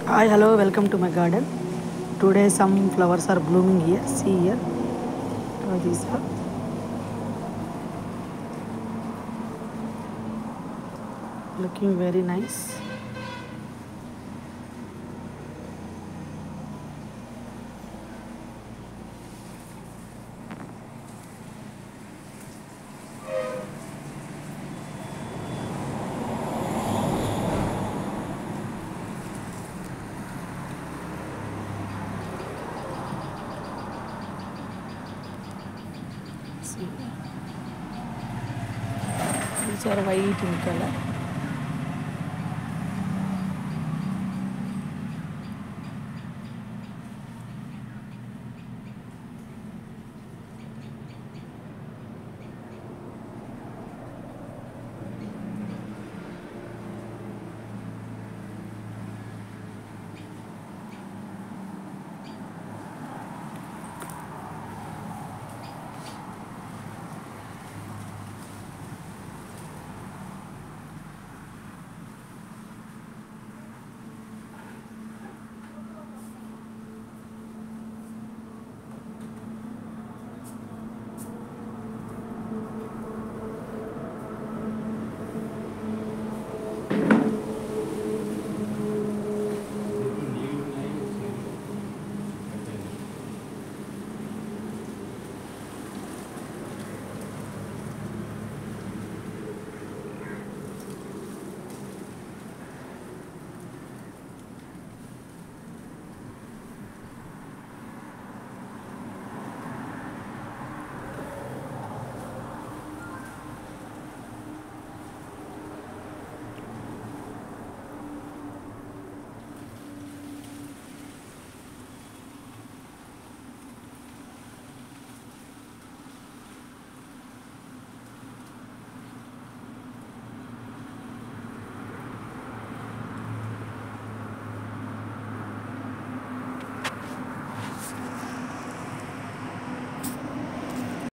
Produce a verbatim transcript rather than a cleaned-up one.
Hi, hello, welcome to my garden. Today some flowers are blooming here. See here. Uh, these are looking very nice. See, these are white in color.